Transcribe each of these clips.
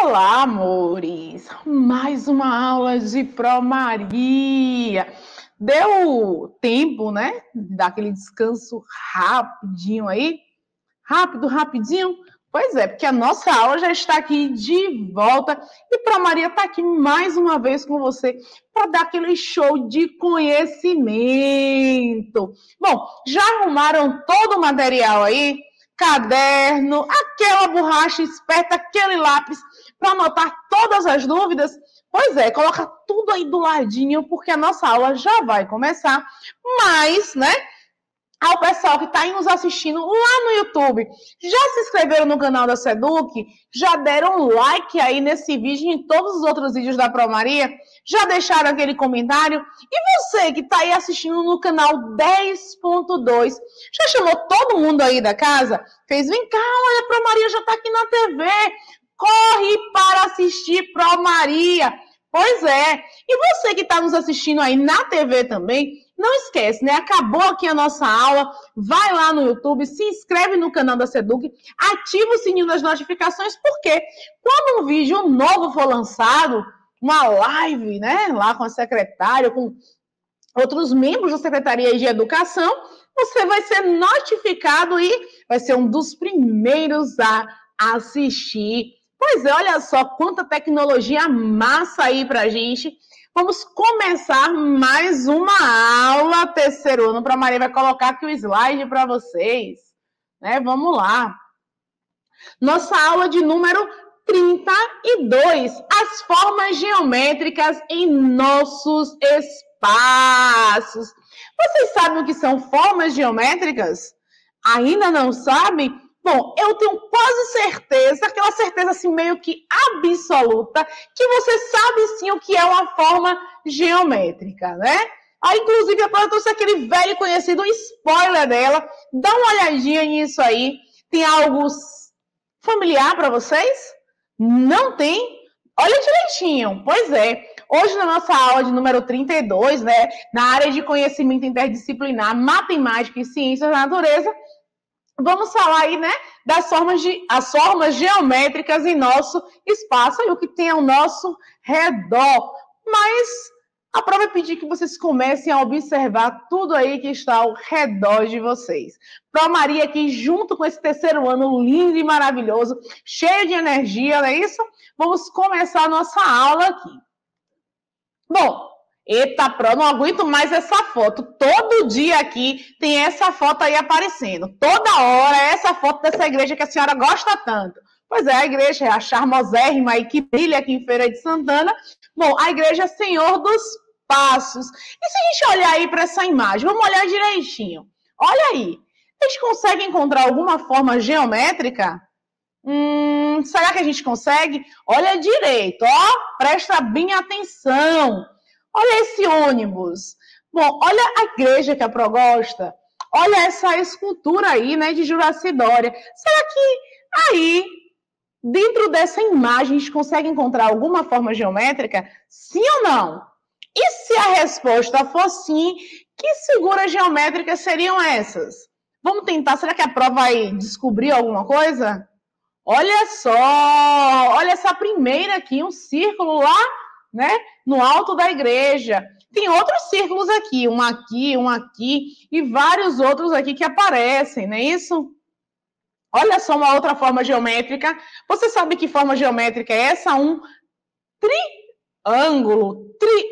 Olá, amores! Mais uma aula de Pro Maria. Deu tempo, né? Daquele descanso rapidinho aí? Rápido, rapidinho? Pois é, porque a nossa aula já está aqui de volta e Pro Maria está aqui mais uma vez com você para dar aquele show de conhecimento. Bom, já arrumaram todo o material aí? Caderno, aquela borracha esperta, aquele lápis para anotar todas as dúvidas? Pois é, coloca tudo aí do ladinho, porque a nossa aula já vai começar. Mas, né, ao pessoal que está aí nos assistindo lá no YouTube, já se inscreveram no canal da Seduc? Já deram um like aí nesse vídeo e em todos os outros vídeos da Pro Maria? Já deixaram aquele comentário? E você que está aí assistindo no canal 10.2, já chamou todo mundo aí da casa? Fez, vem cá, olha, a Pro Maria já está aqui na TV. Corre para assistir Pro Maria. Pois é. E você que está nos assistindo aí na TV também, não esquece, né? Acabou aqui a nossa aula, vai lá no YouTube, se inscreve no canal da Seduc, ativa o sininho das notificações, porque quando um vídeo novo for lançado, uma live, né? Lá com a secretária, com outros membros da Secretaria de Educação, você vai ser notificado e vai ser um dos primeiros a assistir. Pois é, olha só quanta tecnologia massa aí pra gente. Vamos começar mais uma aula, terceiro ano. Pro Maria vai colocar aqui o slide para vocês, né? Vamos lá. Nossa aula de número 32, as formas geométricas em nossos espaços. Vocês sabem o que são formas geométricas? Ainda não sabem? Bom, eu tenho quase certeza, aquela certeza assim meio que absoluta, que você sabe sim o que é uma forma geométrica, né? Aí, inclusive, agora eu trouxe aquele velho conhecido spoiler dela. Dá uma olhadinha nisso aí. Tem algo familiar para vocês? Não tem? Olha direitinho. Pois é. Hoje, na nossa aula de número 32, né, na área de conhecimento interdisciplinar, matemática e ciências da natureza, vamos falar aí, né, as formas geométricas em nosso espaço e o que tem ao nosso redor. Mas a prova é pedir que vocês comecem a observar tudo aí que está ao redor de vocês. Pro Maria aqui, junto com esse terceiro ano lindo e maravilhoso, cheio de energia, não é isso? Vamos começar a nossa aula aqui. Bom, eita, Pro, não aguento mais essa foto. Todo dia aqui tem essa foto aí aparecendo. Toda hora é essa foto dessa igreja que a senhora gosta tanto. Pois é, a igreja é a charmosérrima aí que brilha aqui em Feira de Santana. Bom, a igreja Senhor dos Passos. E se a gente olhar aí para essa imagem, vamos olhar direitinho. Olha aí. A gente consegue encontrar alguma forma geométrica? Será que a gente consegue? Olha direito, ó. Presta bem atenção. Olha esse ônibus. Bom, olha a igreja que a Pro gosta. Olha essa escultura aí, né, de Juraci Dória. Será que aí, dentro dessa imagem, a gente consegue encontrar alguma forma geométrica? Sim ou não? E se a resposta for sim, que figuras geométricas seriam essas? Vamos tentar, será que a Pro vai descobrir alguma coisa? Olha só, olha essa primeira aqui, um círculo lá, né, no alto da igreja. Tem outros círculos aqui e vários outros aqui que aparecem, não é isso? Olha só uma outra forma geométrica. Você sabe que forma geométrica é essa? Um triângulo.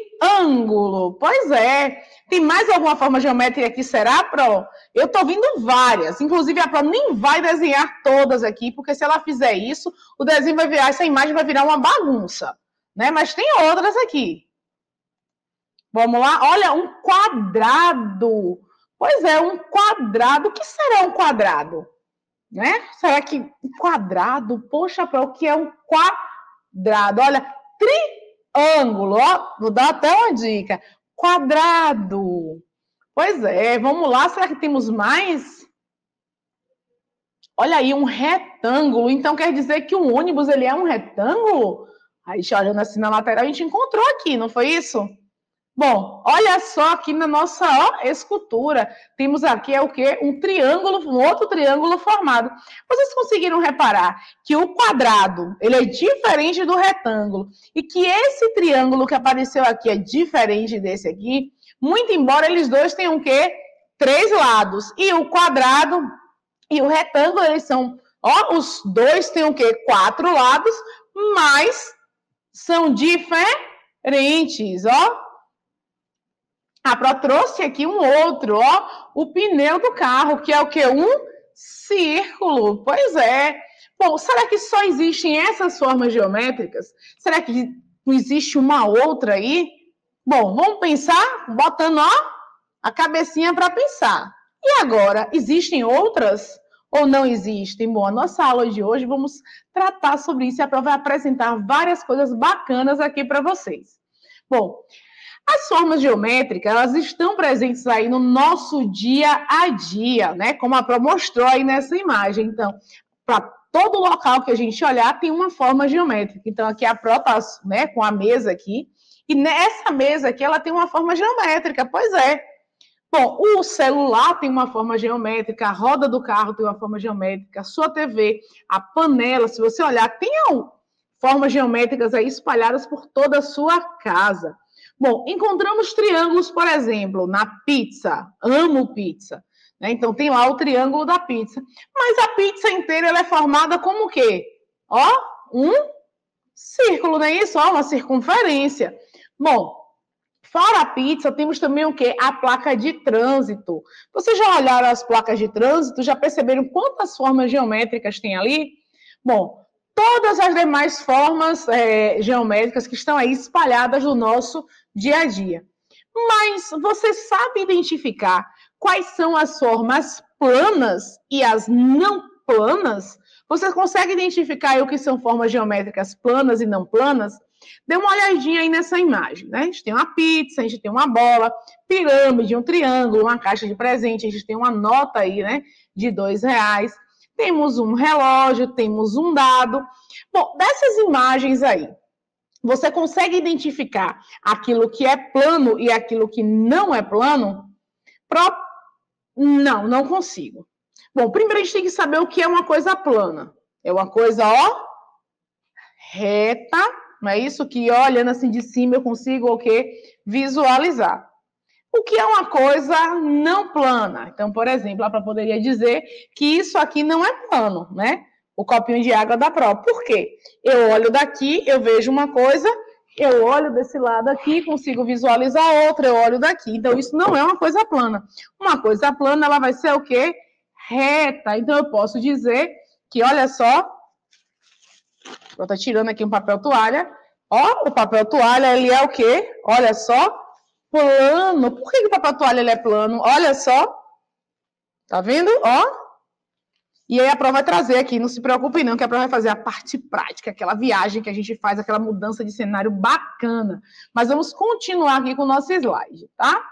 Pois é. Tem mais alguma forma geométrica aqui, será, Pro? Eu tô vendo várias. Inclusive, a Pro nem vai desenhar todas aqui, porque se ela fizer isso, o desenho vai virar, essa imagem vai virar uma bagunça. Né? Mas tem outras aqui. Vamos lá? Olha, um quadrado. Pois é, um quadrado. O que será um quadrado? Né? Será que um quadrado? Poxa, Pro, o que é um quadrado? Olha, triângulo. Ó, vou dar até uma dica. Quadrado. Pois é, vamos lá. Será que temos mais? Olha aí, um retângulo. Então, quer dizer que um ônibus ele é um retângulo? Aí, olhando assim na lateral, a gente encontrou aqui, não foi isso? Bom, olha só aqui na nossa escultura, temos aqui o quê? Um triângulo, um outro triângulo formado. Vocês conseguiram reparar que o quadrado, ele é diferente do retângulo e que esse triângulo que apareceu aqui é diferente desse aqui, muito embora eles dois tenham o quê? 3 lados. E o quadrado e o retângulo, eles são, os dois têm o quê? 4 lados, mas são diferentes, A Pro trouxe aqui um outro, o pneu do carro, que é o quê? Um círculo. Pois é. Bom, será que só existem essas formas geométricas? Será que não existe uma outra aí? Bom, vamos pensar, botando, a cabecinha para pensar. E agora, existem outras ou não existem? Bom, a nossa aula de hoje vamos tratar sobre isso e a Pro vai apresentar várias coisas bacanas aqui para vocês. Bom, as formas geométricas, elas estão presentes aí no nosso dia a dia, né? Como a Pro mostrou aí nessa imagem. Então, para todo local que a gente olhar, tem uma forma geométrica. Então, aqui a Pro está, né, com a mesa aqui. E nessa mesa aqui, ela tem uma forma geométrica. Pois é. Bom, o celular tem uma forma geométrica, a roda do carro tem uma forma geométrica, a sua TV, a panela, se você olhar, tem formas geométricas aí espalhadas por toda a sua casa. Bom, encontramos triângulos, por exemplo, na pizza. Amo pizza. Né? Então, tem lá o triângulo da pizza. Mas a pizza inteira ela é formada como o quê? Um círculo, não é isso? Uma circunferência. Bom, fora a pizza, temos também o quê? A placa de trânsito. Vocês já olharam as placas de trânsito? Já perceberam quantas formas geométricas tem ali? Bom, todas as demais formas geométricas que estão aí espalhadas no nosso dia a dia. Mas você sabe identificar quais são as formas planas e as não planas? Você consegue identificar aí o que são formas geométricas planas e não planas? Dê uma olhadinha aí nessa imagem, né? A gente tem uma pizza, a gente tem uma bola, pirâmide, um triângulo, uma caixa de presente, a gente tem uma nota aí, né, de R$2. Temos um relógio, temos um dado. Bom, dessas imagens aí, você consegue identificar aquilo que é plano e aquilo que não é plano? Não consigo. Bom, primeiro a gente tem que saber o que é uma coisa plana. É uma coisa, reta, não é isso? Que olhando assim de cima eu consigo o quê? Visualizar. O que é uma coisa não plana? Então, por exemplo, a Pro poderia dizer que isso aqui não é plano, né? O copinho de água da Pro. Por quê? Eu olho daqui, eu vejo uma coisa, eu olho desse lado aqui, consigo visualizar outra, eu olho daqui. Então, isso não é uma coisa plana. Uma coisa plana, ela vai ser o quê? Reta. Então, eu posso dizer que, olha só, eu tô tirando aqui um papel toalha. O papel toalha, ele é o quê? Olha só, plano. Por que o papel toalha ele é plano? Olha só. Tá vendo? E aí a Pro vai trazer aqui, não se preocupe não, que a Pro vai fazer a parte prática, aquela viagem que a gente faz, aquela mudança de cenário bacana. Mas vamos continuar aqui com o nosso slide, tá?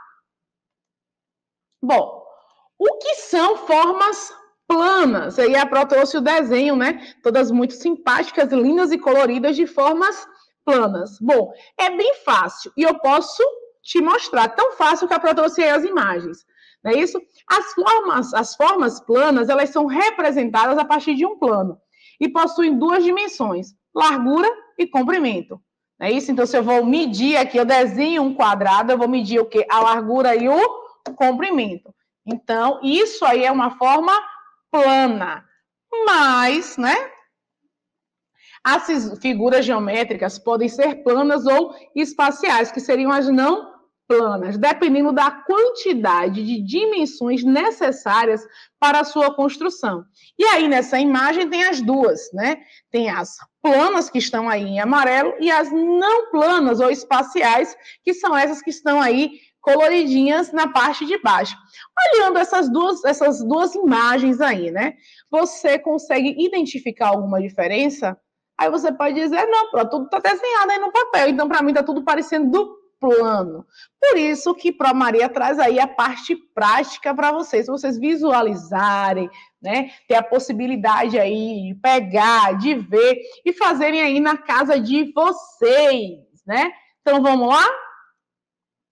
Bom, o que são formas planas? Aí a Pro trouxe o desenho, né? Todas muito simpáticas, lindas e coloridas de formas planas. Bom, é bem fácil e eu posso te mostrar. Tão fácil que a Pro trouxe aí as imagens. Não é isso? As formas planas, elas são representadas a partir de um plano e possuem 2 dimensões, largura e comprimento. Não é isso? Então, se eu vou medir aqui, eu desenho um quadrado, eu vou medir o quê? A largura e o comprimento. Então, isso aí é uma forma plana. Mas, né? As figuras geométricas podem ser planas ou espaciais, que seriam as não planas, dependendo da quantidade de dimensões necessárias para a sua construção. E aí, nessa imagem, tem as duas, né? Tem as planas, que estão aí em amarelo, e as não planas ou espaciais, que são essas que estão aí coloridinhas na parte de baixo. Olhando essas duas imagens aí, né? Você consegue identificar alguma diferença? Aí você pode dizer, não, tudo está desenhado aí no papel, então para mim está tudo parecendo do plano. Por isso que Pro Maria traz aí a parte prática para vocês visualizarem, né? Ter a possibilidade aí de pegar, de ver e fazerem aí na casa de vocês, né? Então vamos lá?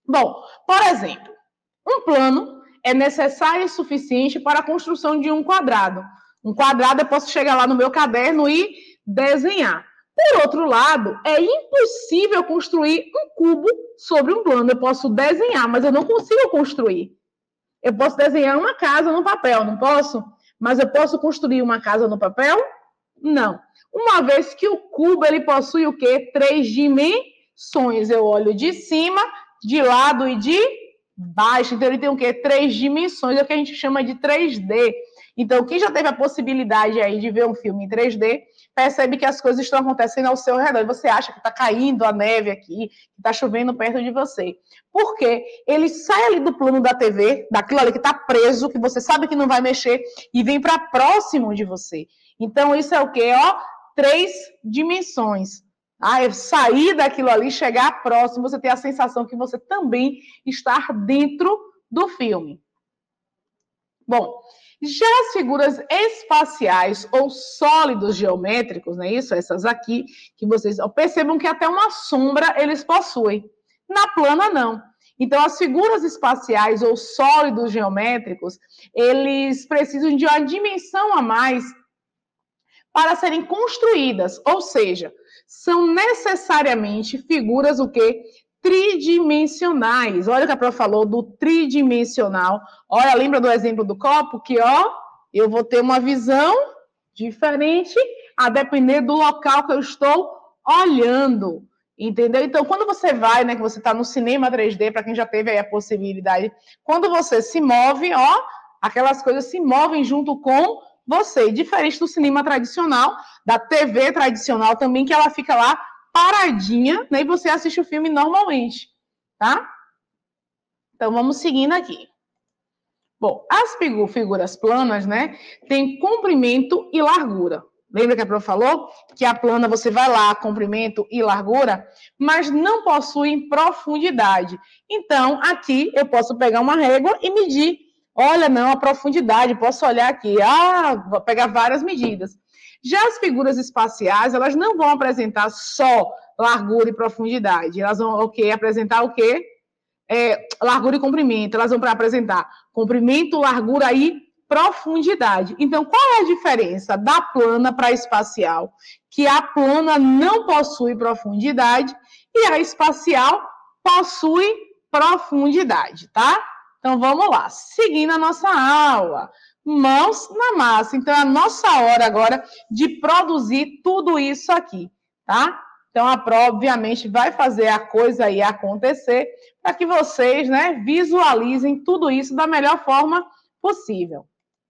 Bom, por exemplo, um plano é necessário e suficiente para a construção de um quadrado. Um quadrado eu posso chegar lá no meu caderno e desenhar. Por outro lado, é impossível construir um cubo sobre um plano. Eu posso desenhar, mas eu não consigo construir. Eu posso desenhar uma casa no papel, não posso? Mas eu posso construir uma casa no papel? Não. Uma vez que o cubo ele possui o quê? 3 dimensões. Eu olho de cima, de lado e de baixo. Então, ele tem o quê? 3 dimensões, é o que a gente chama de 3D. Então, quem já teve a possibilidade aí de ver um filme em 3D, percebe que as coisas estão acontecendo ao seu redor. E você acha que está caindo a neve aqui, que está chovendo perto de você. Por quê? Ele sai ali do plano da TV, daquilo ali que está preso, que você sabe que não vai mexer, e vem para próximo de você. Então, isso é o quê? 3 dimensões. Eu sair daquilo ali, chegar próximo, você ter a sensação que você também está dentro do filme. Bom, já as figuras espaciais ou sólidos geométricos, não é isso? Essas aqui, que vocês percebam que até uma sombra eles possuem. Na plana, não. Então, as figuras espaciais ou sólidos geométricos, eles precisam de uma dimensão a mais para serem construídas, ou seja, são necessariamente figuras o quê? Tridimensionais. Olha o que a prof falou do tridimensional. Olha, lembra do exemplo do copo? Que, eu vou ter uma visão diferente a depender do local que eu estou olhando. Entendeu? Então, quando você vai, né, que você está no cinema 3D, para quem já teve aí a possibilidade, quando você se move, aquelas coisas se movem junto com você, diferente do cinema tradicional, da TV tradicional também, que ela fica lá paradinha, né, e você assiste o filme normalmente, tá? Então, vamos seguindo aqui. Bom, as figuras planas, né, tem comprimento e largura. Lembra que a prof falou que a plana você vai lá, comprimento e largura, mas não possuem profundidade. Então, aqui eu posso pegar uma régua e medir. Olha, não, a profundidade, posso olhar aqui, vou pegar várias medidas. Já as figuras espaciais, elas não vão apresentar só largura e profundidade, elas vão apresentar o quê? Largura e comprimento, elas vão apresentar comprimento, largura e profundidade. Então, qual é a diferença da plana para a espacial? Que a plana não possui profundidade e a espacial possui profundidade, tá? Então, vamos lá. Seguindo a nossa aula. Mãos na massa. Então, é a nossa hora agora de produzir tudo isso aqui, tá? Então, a prova, obviamente, vai fazer a coisa aí acontecer para que vocês, né, visualizem tudo isso da melhor forma possível.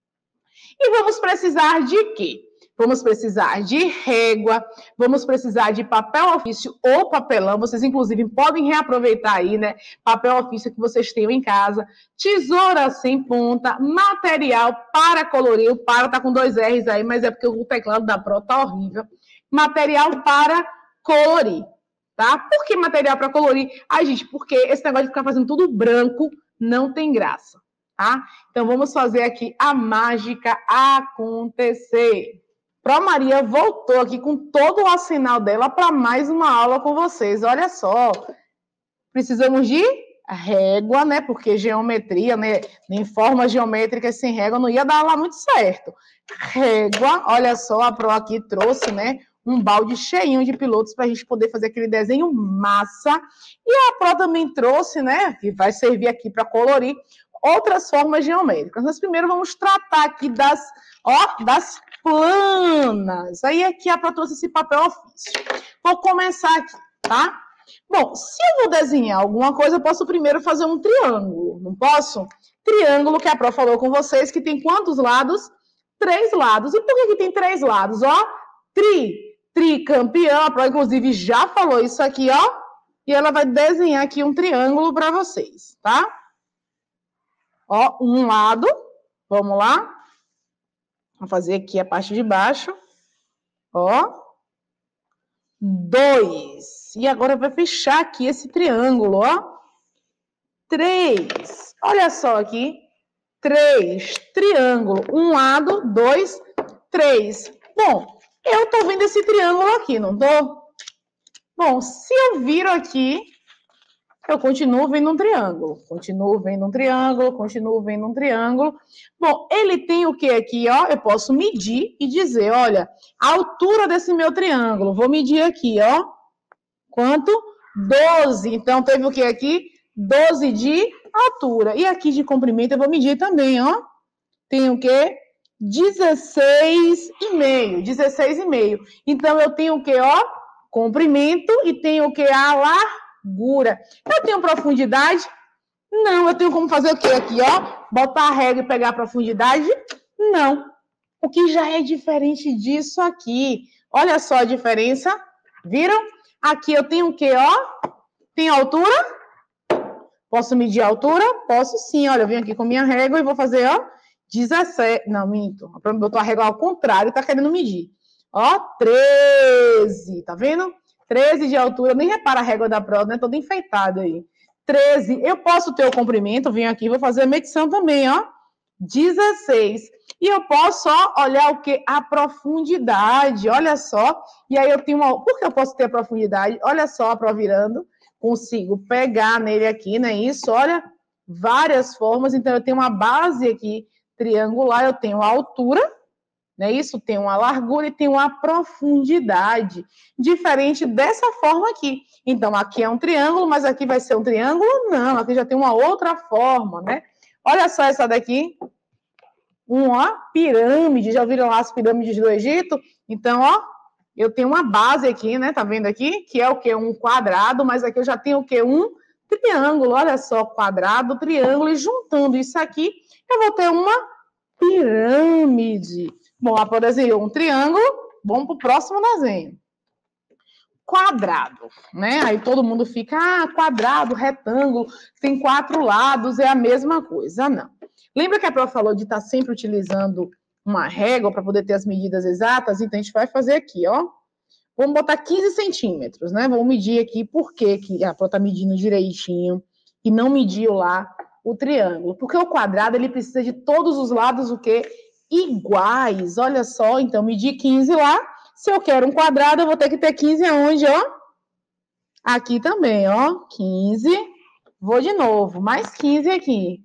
E vamos precisar de quê? Vamos precisar de régua, vamos precisar de papel ofício ou papelão. Vocês, inclusive, podem reaproveitar aí, né? Papel ofício que vocês tenham em casa. Tesoura sem ponta, material para colorir. O para tá com 2 R's aí, mas é porque o teclado da Pro tá horrível. Material para colorir, tá? Por que material para colorir? Gente, porque esse negócio de ficar fazendo tudo branco não tem graça, tá? Então, vamos fazer aqui a mágica acontecer. Pro Maria voltou aqui com todo o arsenal dela para mais uma aula com vocês. Olha só, precisamos de régua, né? Porque geometria, né? Nem formas geométricas sem régua não ia dar lá muito certo. Régua, olha só, a Pro aqui trouxe, né? Um balde cheinho de pilotos para a gente poder fazer aquele desenho massa. E a Pro também trouxe, né? Que vai servir aqui para colorir outras formas geométricas. Mas primeiro vamos tratar aqui das planas. Aí aqui a Pro trouxe esse papel ofício. Vou começar aqui, tá? Bom, se eu vou desenhar alguma coisa, eu posso primeiro fazer um triângulo, não posso? Triângulo que a Pro falou com vocês, que tem quantos lados? 3 lados. E por que tem 3 lados? Tricampeão. A Pro, inclusive, já falou isso aqui, e ela vai desenhar aqui um triângulo para vocês, tá? Um lado, vamos lá. Vou fazer aqui a parte de baixo. 2. E agora vai fechar aqui esse triângulo, 3. Olha só aqui. 3. Triângulo. Um lado, 2, 3. Bom, eu tô vendo esse triângulo aqui, não tô? Bom, se eu viro aqui, eu continuo vendo um triângulo. Continuo vendo um triângulo, continuo vendo um triângulo. Bom, ele tem o que aqui, ó? Eu posso medir e dizer, olha, a altura desse meu triângulo. Vou medir aqui, ó. Quanto? 12. Então, teve o que aqui? 12 de altura. E aqui de comprimento eu vou medir também, ó. Tem o quê? 16,5. 16,5. Então, eu tenho o quê, ó? Comprimento e tenho o quê? A largura. Eu tenho profundidade? Não. Eu tenho como fazer o quê aqui, ó? Botar a régua e pegar a profundidade? Não. O que já é diferente disso aqui. Olha só a diferença. Viram? Aqui eu tenho o quê, ó? Tem altura? Posso medir a altura? Posso sim. Olha, eu venho aqui com minha régua e vou fazer, ó, 17. Não, minto. Botou a régua ao contrário e tá querendo medir. Ó, 13. Tá vendo? 13 de altura. Nem repara a régua da prova, né? Toda enfeitada aí. 13. Eu posso ter o comprimento. Venho aqui e vou fazer a medição também, ó. 16. E eu posso só olhar o quê? A profundidade. Olha só. E aí eu tenho uma... Por que eu posso ter a profundidade? Olha só a prova virando. Consigo pegar nele aqui, não é isso? Olha, várias formas. Então, eu tenho uma base aqui triangular, eu tenho a altura, não é isso? Tenho uma largura e tenho uma profundidade. Diferente dessa forma aqui. Então, aqui é um triângulo, mas aqui vai ser um triângulo? Não, aqui já tem uma outra forma, né? Olha só essa daqui. Uma pirâmide. Já ouviram lá as pirâmides do Egito? Então, ó. Eu tenho uma base aqui, né? Tá vendo aqui? Que é o quê? Um quadrado, mas aqui eu já tenho o quê? Um triângulo. Olha só, quadrado, triângulo. E juntando isso aqui, eu vou ter uma pirâmide. Bom, lá, por exemplo, um triângulo. Vamos pro próximo desenho. Quadrado, né? Aí todo mundo fica, quadrado, retângulo, tem 4 lados, é a mesma coisa. Não. Lembra que a prof falou de estar sempre utilizando uma régua para poder ter as medidas exatas? Então, a gente vai fazer aqui, ó. Vamos botar 15 centímetros, né? Vamos medir aqui por que a prof está medindo direitinho e não mediu lá o triângulo. Porque o quadrado, ele precisa de todos os lados, o quê? Iguais. Olha só, então, medir 15 lá. Se eu quero um quadrado, eu vou ter que ter 15 aonde, ó? Aqui também, ó. 15. Vou de novo, mais 15 aqui.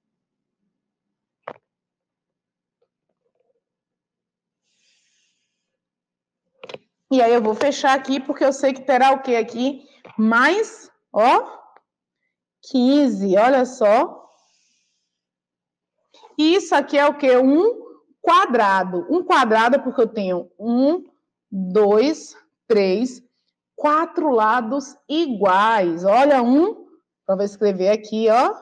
E aí eu vou fechar aqui, porque eu sei que terá o quê aqui? Mais, ó, 15, olha só. E isso aqui é o quê? Um quadrado. Um quadrado é porque eu tenho 1, 2, 3, 4 lados iguais. Olha, eu vou escrever aqui, ó.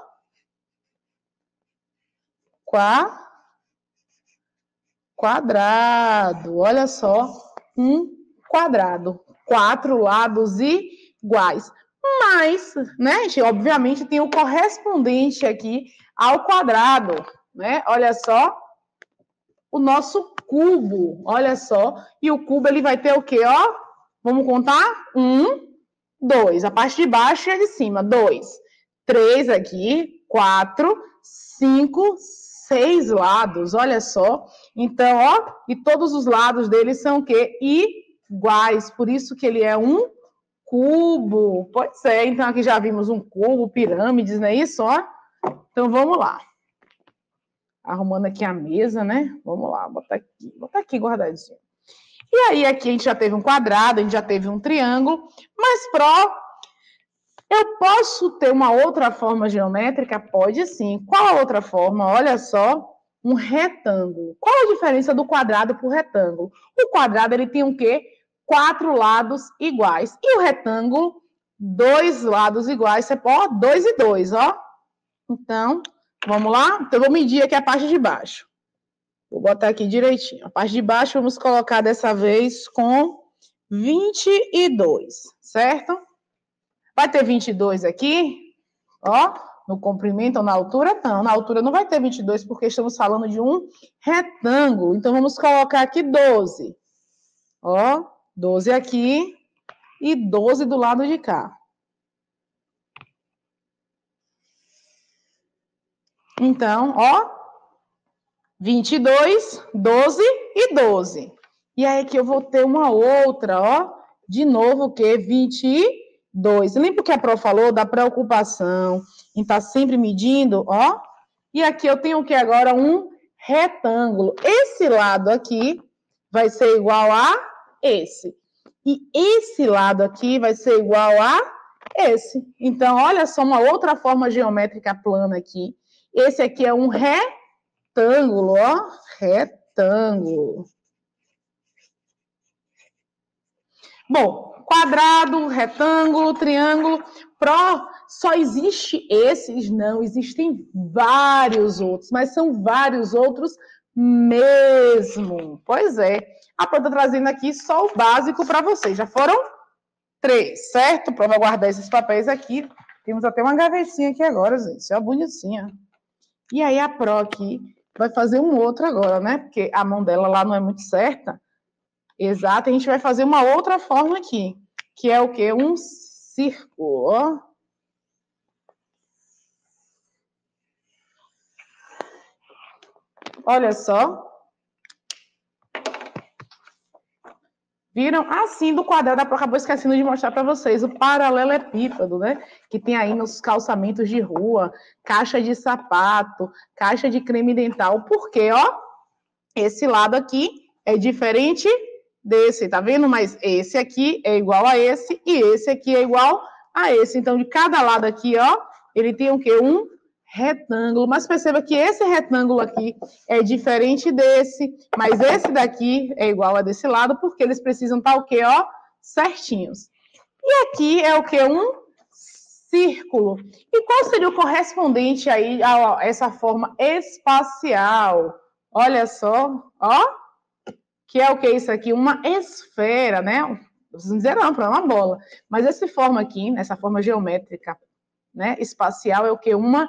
Quadrado. Olha só, quadrado, 4 lados iguais. Mas, né, gente, obviamente tem o correspondente aqui ao quadrado, né? Olha só, o nosso cubo, olha só. E o cubo, ele vai ter o quê, ó? Vamos contar? 1, 2. A parte de baixo e a de cima, 2. 3 aqui, 4, 5, 6 lados, olha só. Então, ó, e todos os lados dele são o quê? Iguais, por isso que ele é um cubo. Pois é, então aqui já vimos um cubo, pirâmides, não é isso, ó? Então, vamos lá. Arrumando aqui a mesa, né? Vamos lá, botar aqui guardadinho. E aí, aqui a gente já teve um quadrado, a gente já teve um triângulo, mas, eu posso ter uma outra forma geométrica? Pode sim. Qual a outra forma? Olha só, um retângulo. Qual a diferença do quadrado para o retângulo? O quadrado, ele tem o quê? 4 lados iguais. E o retângulo, 2 lados iguais. Você pode, 2 e 2, ó. Então, vamos lá? Então, eu vou medir aqui a parte de baixo. Vou botar aqui direitinho. A parte de baixo, vamos colocar dessa vez com 22, certo? Vai ter 22 aqui, ó, no comprimento ou na altura? Não, na altura não vai ter 22, porque estamos falando de um retângulo. Então, vamos colocar aqui 12. Ó, 12 aqui e 12 do lado de cá. Então, ó, 22, 12 e 12. E aí aqui eu vou ter uma outra, ó, de novo o quê? 22. 2. Lembra o que a Pro falou da preocupação em estar sempre medindo, ó? E aqui eu tenho o que agora? Um retângulo. Esse lado aqui vai ser igual a esse. E esse lado aqui vai ser igual a esse. Então, olha só uma outra forma geométrica plana aqui. Esse aqui é um retângulo, ó. Retângulo. Bom, quadrado, retângulo, triângulo, só existe esses? Não, existem vários outros, mas são vários outros mesmo. Pois é, a Pró está trazendo aqui só o básico para vocês. Já foram 3, certo? Pró vai guardar esses papéis aqui. Temos até uma gavetinha aqui agora, gente. Ó, bonitinha. E aí a Pró aqui vai fazer um outro agora, né? Porque a mão dela lá não é muito certa. Exato, a gente vai fazer uma outra forma aqui, que é o quê? Um círculo, ó. Olha só. Viram? Assim, do quadrado, a Pró acabou esquecendo de mostrar para vocês o paralelepípedo, né? Que tem aí nos calçamentos de rua, caixa de sapato, caixa de creme dental. Por quê, ó? Esse lado aqui é diferente desse, tá vendo? Mas esse aqui é igual a esse e esse aqui é igual a esse. Então, de cada lado aqui, ó, ele tem o quê? Um retângulo. Mas perceba que esse retângulo aqui é diferente desse, mas esse daqui é igual a desse lado, porque eles precisam estar o quê, ó? Certinhos. E aqui é o quê? Um círculo. E qual seria o correspondente aí a essa forma espacial? Olha só, ó. Que é o que é isso aqui? Uma esfera, né? Vocês vão dizer, não, é uma bola. Mas essa forma aqui, essa forma geométrica, né, espacial, é o que? Uma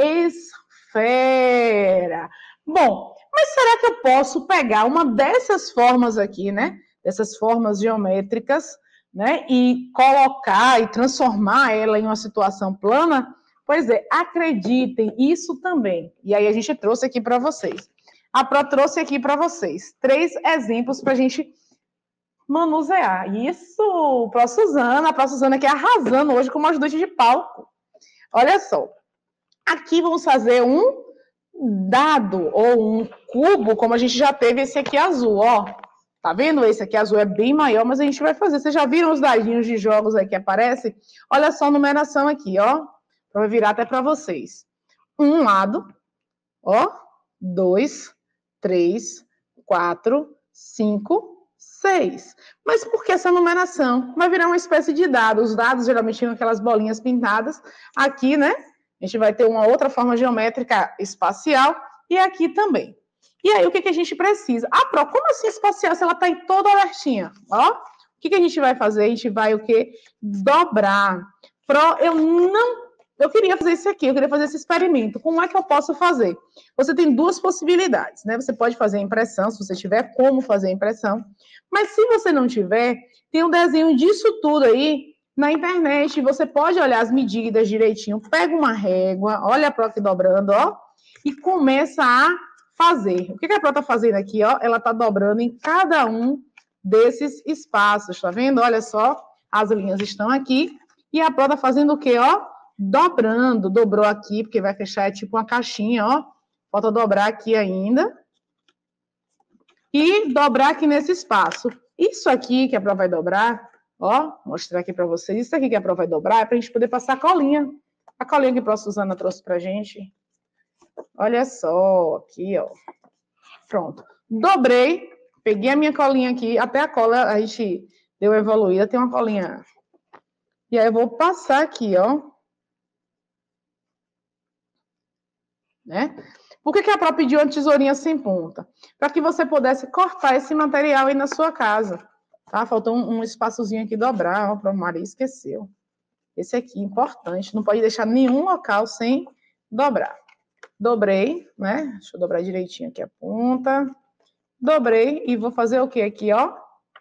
esfera. Bom, mas será que eu posso pegar uma dessas formas aqui, né? Dessas formas geométricas, né? E colocar e transformar ela em uma situação plana? Pois é, acreditem, isso também. E aí a gente trouxe aqui para vocês. A Pró trouxe aqui para vocês 3 exemplos para a gente manusear. Isso, Pró Suzana. A Pró Suzana aqui arrasando hoje como ajudante de palco. Olha só. Aqui vamos fazer um dado ou um cubo, como a gente já teve esse aqui azul, ó. Tá vendo? Esse aqui azul é bem maior, mas a gente vai fazer. Vocês já viram os dadinhos de jogos aí que aparecem? Olha só a numeração aqui, ó. Vou virar até para vocês. Um lado, ó. 2, 3, 4, 5, 6. Mas por que essa numeração? Vai virar uma espécie de dado. Os dados geralmente tinham aquelas bolinhas pintadas. Aqui, né? A gente vai ter uma outra forma geométrica espacial e aqui também. E aí, o que a gente precisa? Ah, Pró, como assim espacial se ela está em toda alertinha? Ó, o que a gente vai fazer? A gente vai o quê? Dobrar. Pró, eu queria fazer isso aqui, eu queria fazer esse experimento. Como é que eu posso fazer? Você tem 2 possibilidades, né? Você pode fazer a impressão, se você tiver como fazer a impressão. Mas se você não tiver, tem um desenho disso tudo aí na internet. Você pode olhar as medidas direitinho. Pega uma régua, olha a Pró aqui dobrando, ó. E começa a fazer. O que a Pró tá fazendo aqui, ó? Ela tá dobrando em cada um desses espaços, tá vendo? Olha só, as linhas estão aqui. E a Pró tá fazendo o quê, ó? Dobrando, dobrou aqui, porque vai fechar, é tipo uma caixinha, ó. Falta dobrar aqui ainda. E dobrar aqui nesse espaço. Isso aqui que a Pró vai dobrar, ó, mostrar aqui para vocês. Isso aqui que a Pró vai dobrar é pra gente poder passar a colinha. A colinha que a Pró Suzana trouxe pra gente. Olha só, aqui, ó. Pronto. Dobrei, peguei a minha colinha aqui, até a cola a gente deu evoluída, tem uma colinha. E aí eu vou passar aqui, ó. Né? Por que a Pró pediu uma tesourinha sem ponta? Para que você pudesse cortar esse material aí na sua casa. Tá? Faltou um espaçozinho aqui dobrar, ó, para o Maria esqueceu. Esse aqui, importante, não pode deixar nenhum local sem dobrar. Dobrei, né? Deixa eu dobrar direitinho aqui a ponta. Dobrei e vou fazer o que aqui, ó?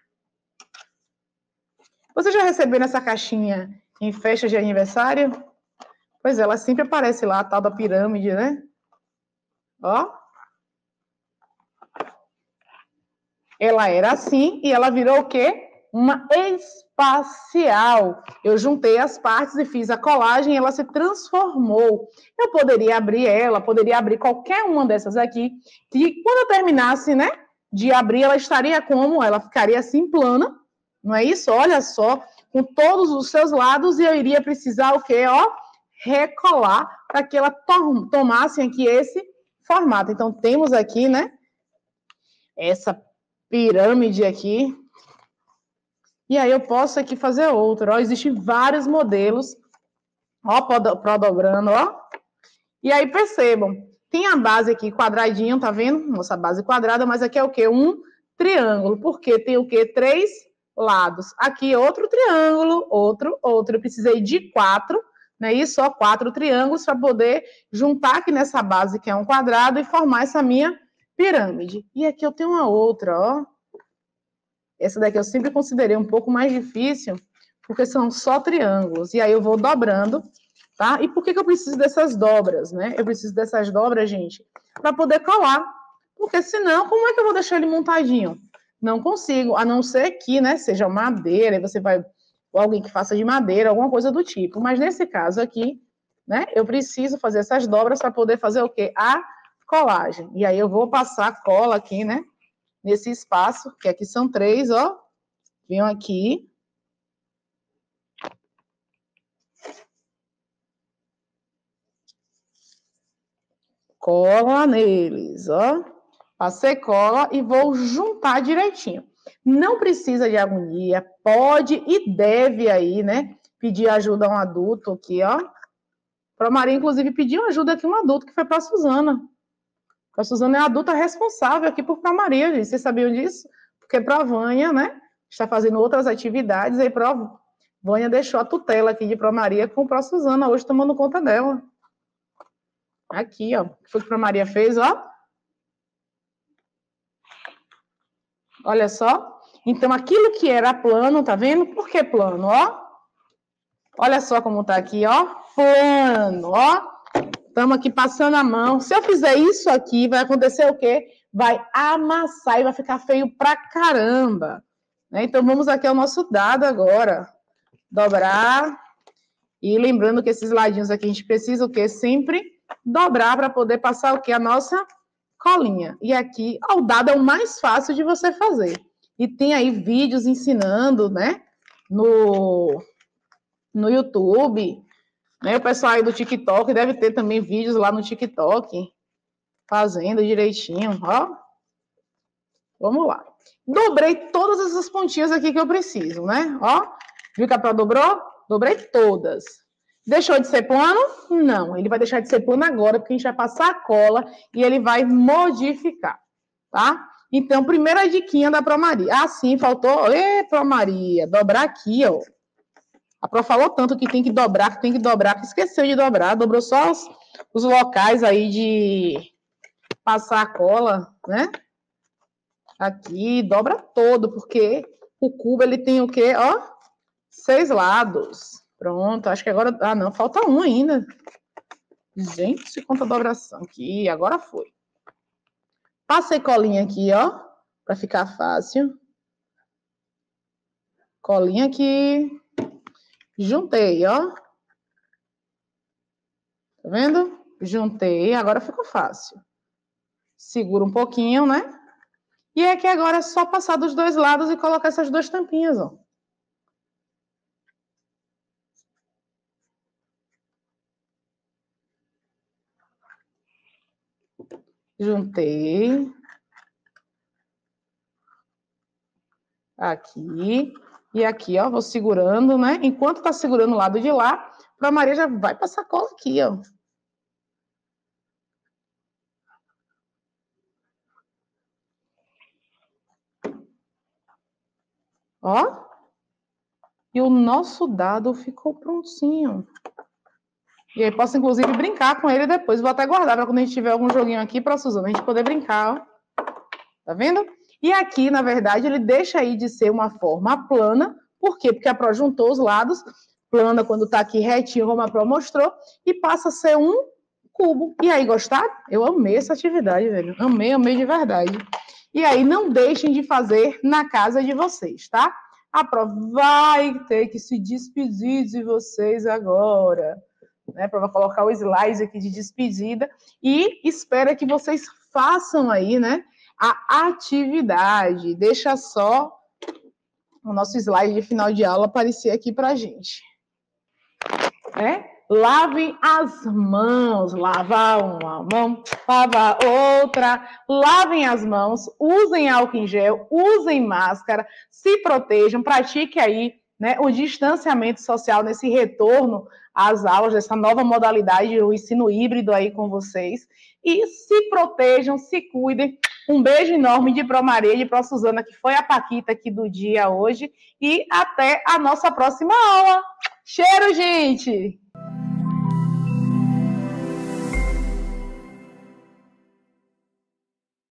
Você já recebeu nessa caixinha em festa de aniversário? Pois é, ela sempre aparece lá, a tal da pirâmide, né? Ó. Ela era assim e ela virou o quê? uma espacial. Eu juntei as partes e fiz a colagem e ela se transformou. Eu poderia abrir ela, poderia abrir qualquer uma dessas aqui, que quando eu terminasse, né, de abrir, ela estaria como? Ela ficaria assim plana, não é isso? Olha só, com todos os seus lados, e eu iria precisar o quê? Ó, recolar para que ela tomasse aqui esse formato. Então, temos aqui, né, essa pirâmide aqui. E aí eu posso aqui fazer outro, ó. Existem vários modelos, ó, dobrando, ó. E aí percebam, tem a base aqui quadradinho, tá vendo? Nossa base quadrada, mas aqui é o quê? Um triângulo, porque tem o quê? 3 lados. Aqui outro triângulo, outro. Eu precisei de 4, né? Isso, ó, 4 triângulos para poder juntar aqui nessa base que é um quadrado e formar essa minha pirâmide. E aqui eu tenho uma outra, ó. Essa daqui eu sempre considerei um pouco mais difícil, porque são só triângulos. E aí eu vou dobrando, tá? E por que eu preciso dessas dobras, né? Eu preciso dessas dobras, gente, para poder colar. Porque senão, como é que eu vou deixar ele montadinho? Não consigo, a não ser que, né, seja madeira, e você vai... Ou alguém que faça de madeira, alguma coisa do tipo. Mas nesse caso aqui, né, eu preciso fazer essas dobras para poder fazer o quê? A colagem. E aí eu vou passar cola aqui, né? Nesse espaço, que aqui são 3, ó. Venham aqui. Cola neles, ó. Passei cola e vou juntar direitinho. Não precisa de agonia, pode e deve aí, né? Pedir ajuda a um adulto aqui, ó. Para Maria, inclusive, pediu ajuda aqui a um adulto, que foi para a Suzana. A Suzana é a adulta responsável aqui por Maria, gente. Vocês sabiam disso? Porque para a Vânia, né, está fazendo outras atividades, aí a Vânia deixou a tutela aqui de Pro Maria com a Suzana, hoje tomando conta dela. Aqui, ó, o que foi que Pro Maria fez, ó. Olha só. Então, aquilo que era plano, tá vendo? Por que plano, ó? Olha só como tá aqui, ó. Plano, ó. Estamos aqui passando a mão. Se eu fizer isso aqui, vai acontecer o quê? Vai amassar e vai ficar feio pra caramba. Né? Então, vamos aqui ao nosso dado agora. Dobrar. E lembrando que esses ladinhos aqui a gente precisa o quê? Sempre dobrar para poder passar o quê? A nossa colinha. E aqui, ó, o dado é o mais fácil de você fazer. E tem aí vídeos ensinando, né? No YouTube. Né? O pessoal aí do TikTok deve ter também vídeos lá no TikTok fazendo direitinho, ó. Vamos lá. Dobrei todas essas pontinhas aqui que eu preciso, né? Ó, viu que a Pro dobrou? Dobrei todas. Deixou de ser plano? Não, ele vai deixar de ser plano agora, porque a gente vai passar a cola e ele vai modificar, tá? Então, primeira diquinha da Pro Maria. Ah, sim, faltou... Pro Maria, dobrar aqui, ó. A Pro falou tanto que tem que dobrar, que esqueceu de dobrar, dobrou só os locais aí de passar a cola, né? Aqui, dobra todo, porque o cubo, ele tem o quê? Ó, 6 lados. Pronto, acho que agora... Ah, não, falta um ainda. Gente, quanta dobração aqui, agora foi. Passei colinha aqui, ó, para ficar fácil. Colinha aqui. Juntei, ó. Tá vendo? Juntei, agora ficou fácil. Segura um pouquinho, né? E aqui agora é só passar dos 2 lados e colocar essas 2 tampinhas, ó. Juntei. Aqui. E aqui, ó, vou segurando, né? Enquanto tá segurando o lado de lá, a Maria já vai passar cola aqui, ó. Ó. E o nosso dado ficou prontinho. E aí posso, inclusive, brincar com ele depois. Vou até guardar para quando a gente tiver algum joguinho aqui para a Suzana, a gente poder brincar, ó. Tá vendo? E aqui, na verdade, ele deixa aí de ser uma forma plana. Por quê? Porque a Pro juntou os lados. Plana quando tá aqui retinho, como a Pro mostrou. E passa a ser um cubo. E aí, gostaram? Eu amei essa atividade, velho. Amei de verdade. E aí, não deixem de fazer na casa de vocês, tá? A prova vai ter que se despedir de vocês agora, né? Para colocar o slide aqui de despedida e espera que vocês façam aí, né, a atividade. Deixa só o nosso slide de final de aula aparecer aqui para a gente, né? Lavem as mãos, lava uma mão, lava outra, lavem as mãos, usem álcool em gel, usem máscara, se protejam, pratiquem aí, né, o distanciamento social nesse retorno às aulas, dessa nova modalidade, o ensino híbrido aí com vocês, e se protejam, se cuidem. Um beijo enorme de Pró Maria, de Pró Suzana, que foi a paquita aqui do dia hoje, e até a nossa próxima aula. Cheiro, gente!